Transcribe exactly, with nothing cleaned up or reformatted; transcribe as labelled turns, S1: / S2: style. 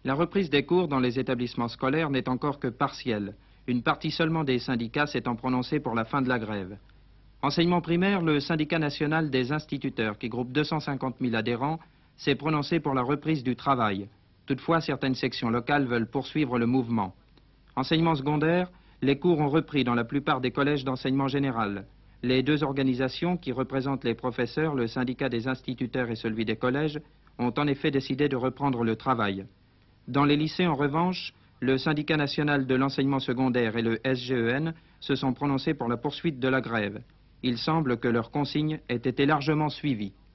S1: La reprise des cours dans les établissements scolaires n'est encore que partielle. Une partie seulement des syndicats s'étant prononcée pour la fin de la grève. Enseignement primaire, le syndicat national des instituteurs, qui groupe deux cent cinquante mille adhérents, s'est prononcé pour la reprise du travail. Toutefois, certaines sections locales veulent poursuivre le mouvement. Enseignement secondaire, les cours ont repris dans la plupart des collèges d'enseignement général. Les deux organisations qui représentent les professeurs, le syndicat des instituteurs et celui des collèges, ont en effet décidé de reprendre le travail. Dans les lycées, en revanche, le syndicat national de l'enseignement secondaire et le S G E N se sont prononcés pour la poursuite de la grève. Il semble que leurs consignes aient été largement suivies.